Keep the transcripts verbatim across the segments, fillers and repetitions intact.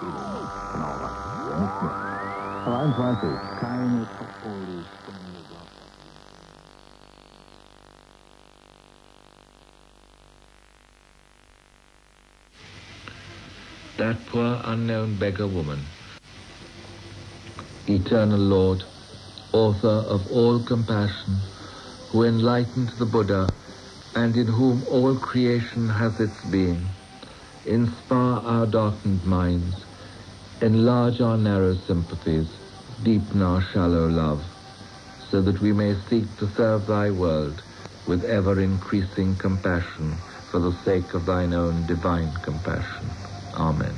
feelings and all that. Allein weiß ich, keine Topfolie Stunde glaubt. That poor unknown beggar woman, Eternal Lord, author of all compassion, who enlightened the Buddha and in whom all creation has its being, inspire our darkened minds, enlarge our narrow sympathies, deepen our shallow love, so that we may seek to serve thy world with ever-increasing compassion for the sake of thine own divine compassion. Amen.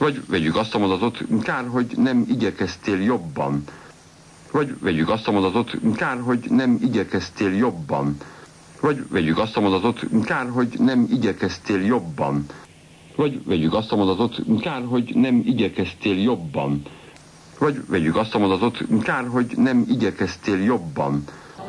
Vagy vegyük azt a mondatot, kár, hogy nem igyekeztél jobban. Vagy vegyük azt a mondatot, kár, hogy nem igyekeztél jobban. Vagy vegyük azt a mondatot, kár, hogy nem igyekeztél jobban. Vagy vegyük azt a mondatot, kár, hogy nem igyekeztél jobban. Vagy vegyük azt a mondatot, kár, hogy nem igyekeztél jobban.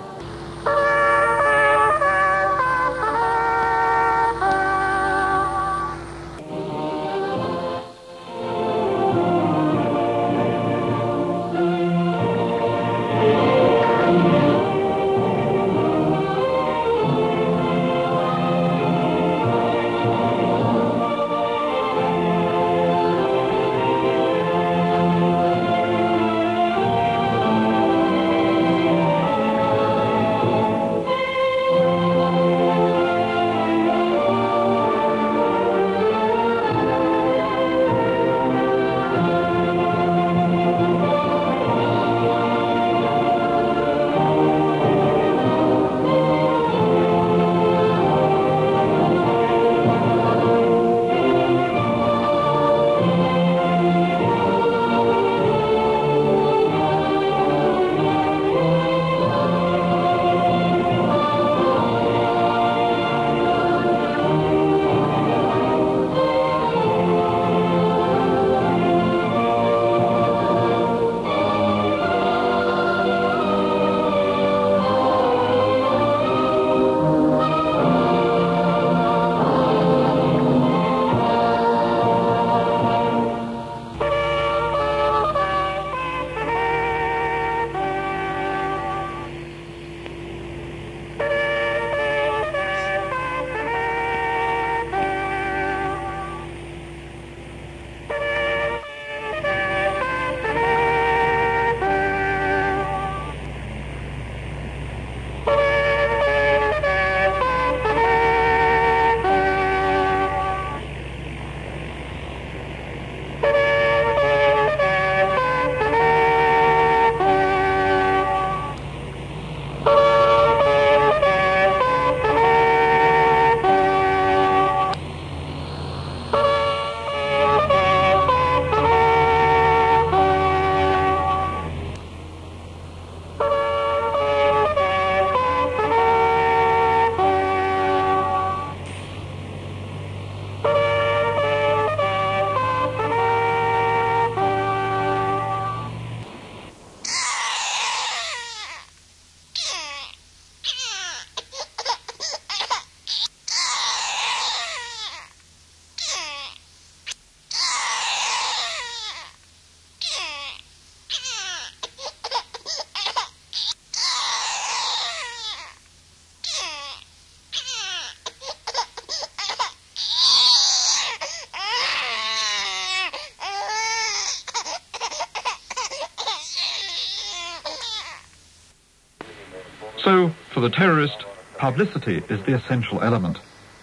So, for the terrorist, publicity is the essential element.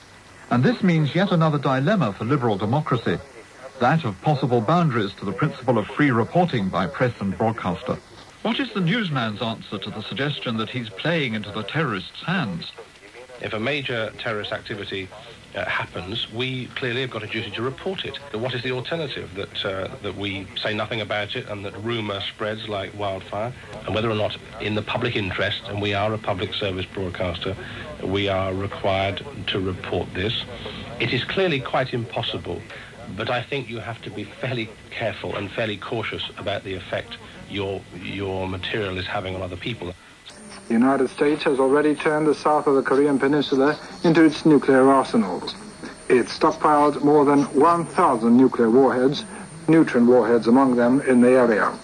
And this means yet another dilemma for liberal democracy, that of possible boundaries to the principle of free reporting by press and broadcaster. What is the newsman's answer to the suggestion that he's playing into the terrorists' hands? If a major terrorist activity uh, happens, we clearly have got a duty to report it. What is the alternative? That uh, that we say nothing about it and that rumour spreads like wildfire? And whether or not in the public interest, and we are a public service broadcaster, we are required to report this. It is clearly quite impossible, but I think you have to be fairly careful and fairly cautious about the effect your your material is having on other people. The United States has already turned the south of the Korean Peninsula into its nuclear arsenals. It's stockpiled more than one thousand nuclear warheads, neutron warheads among them, in the area.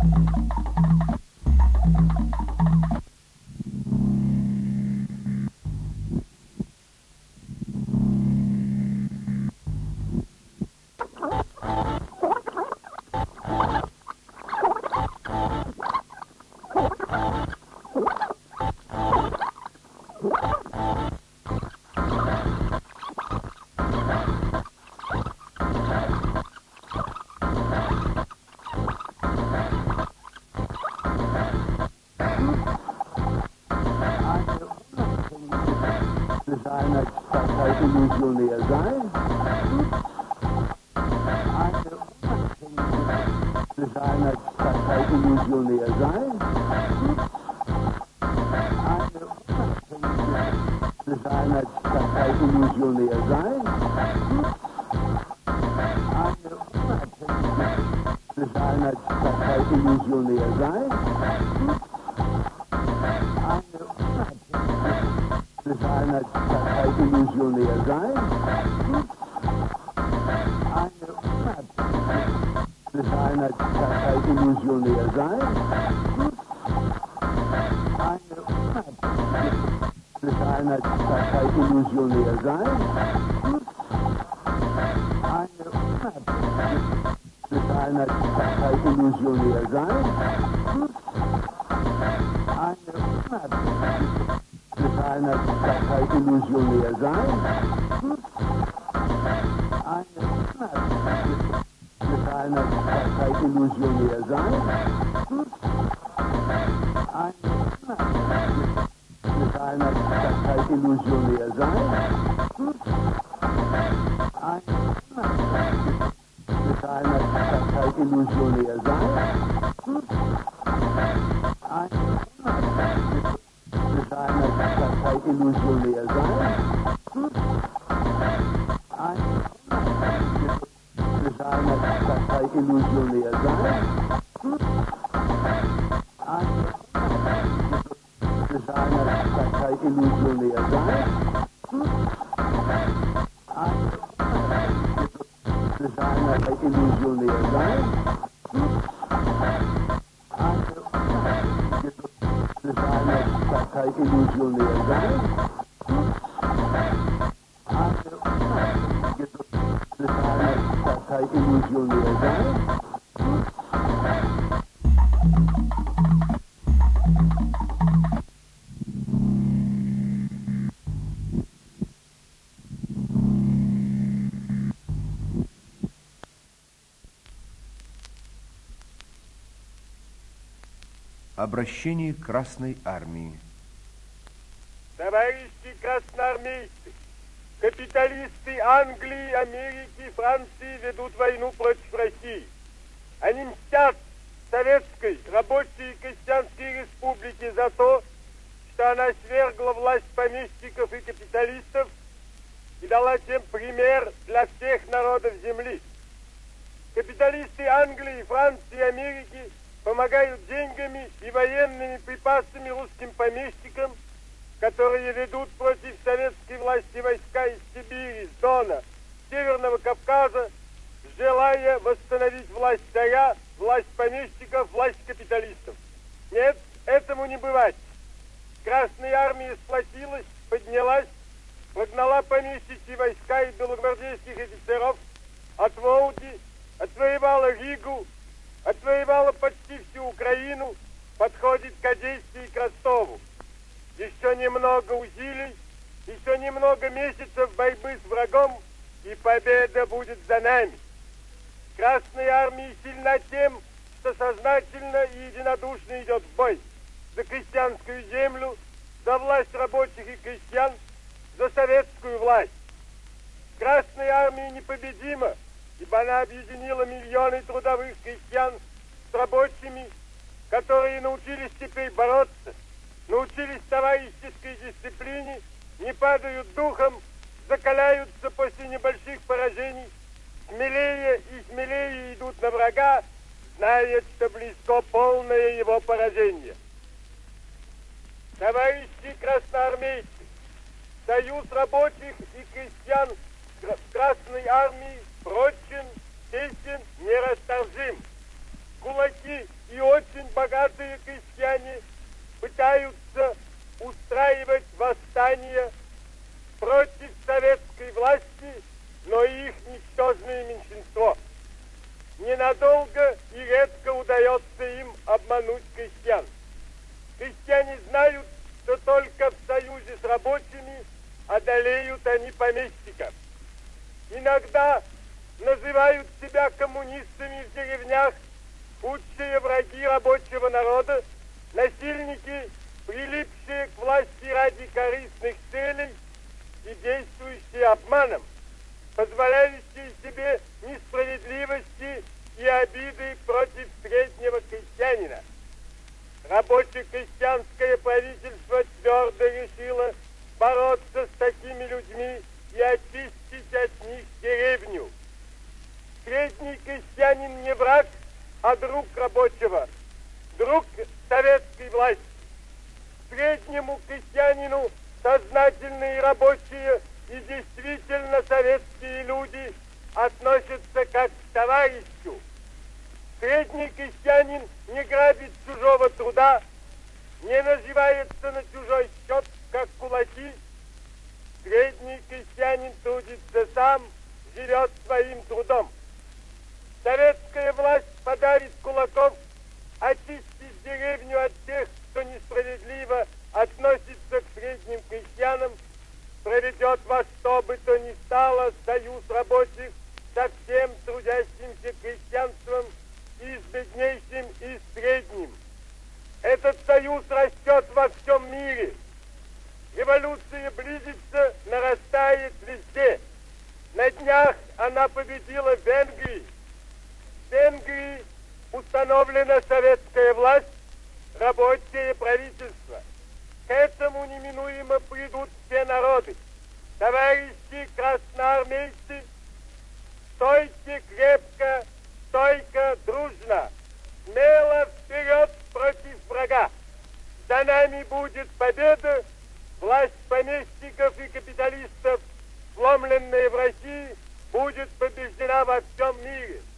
Illusionär sein. Eine Partei Illusionär sein. Eine Partei Illusionär sein. Eine Partei Illusionär sein. Eine Partei Illusionär sein. Eine Partei Illusionär sein. Eine Partei Illusionär sein. Eine Partei Illusionär sein. Eine Partei Illusionär sein. Eine Partei Illusionär sein. Eine Partei Illusionär sein. Eine Partei Illusionär sein. Eine Partei Illusionär sein. Eine Partei Illusionär sein. Eine Partei Illusionär sein. Eine Partei Illusionär sein. Eine Partei Illusionär sein. Eine Partei Illusionär sein. Обращение к Красной Армии. Товарищи красноармейцы, капиталисты Англии, Америки, Франции ведут войну против России. Они мстят Советской Рабочей и Крестьянской Республике за то, что она свергла власть помещиков и капиталистов и дала тем пример для всех народов земли. Капиталисты Англии, Франции и Америки помогают деньгами и военными припасами русским помещикам, которые ведут против советской власти войска из Сибири, с Дона, Северного Кавказа, желая восстановить власть царя, власть помещиков, власть капиталистов. Нет, этому не бывать. Красная армия сплотилась, поднялась, прогнала помещичьи войска и белогвардейских офицеров от Волги, отвоевала Ригу, отвоевала почти всю Украину, подходит к Одессе и к Ростову. Еще немного усилий, еще немного месяцев борьбы с врагом, и победа будет за нами. Красная армия сильна тем, что сознательно и единодушно идет в бой за крестьянскую землю, за власть рабочих и крестьян, за советскую власть. Красная армия непобедима, ибо она объединила миллионы трудовых крестьян с рабочими, которые научились теперь бороться, научились товарищеской дисциплине, не падают духом, закаляются после небольших поражений, смелее и смелее идут на врага, зная, что близко полное его поражение. Товарищи красноармейцы, союз рабочих и крестьян Красной армии прочен, тесен, нерасторжим. Кулаки и очи обмануть крестьян. Крестьяне знают, что только в союзе с рабочими одолеют они помещиков. Иногда называют себя коммунистами в деревнях худшие враги рабочего народа, насильники, прилипшие к власти ради корыстных целей и действующие обманом, позволяющие себе несправедливости и обиды против среднего крестьянина. Рабоче-крестьянское правительство твердо решило бороться с такими людьми и очистить от них деревню. Средний крестьянин не враг, а друг рабочего, друг советской власти. Среднему крестьянину сознательные рабочие и действительно советские люди относятся как к товарищу. Средний крестьянин не грабит чужого труда, не наживается на чужой счет, как кулаки. Средний крестьянин трудится сам, живет своим трудом. Советская власть подарит кулаков, очистит деревню от тех, кто несправедливо относится к средним крестьянам, проведет во что бы то ни стало союз рабочих со всем трудящимся крестьянством, и с беднейшим, и с средним. Этот союз растет во всем мире. Революция близится, нарастает везде. На днях она победила в Венгрии. В Венгрии установлена советская власть, рабочее правительство. К этому неминуемо придут все народы. Товарищи красноармейцы, стойте крепко, стойко, дружно, смело вперед против врага. За нами будет победа, власть помещиков и капиталистов, сломленная в России, будет побеждена во всем мире.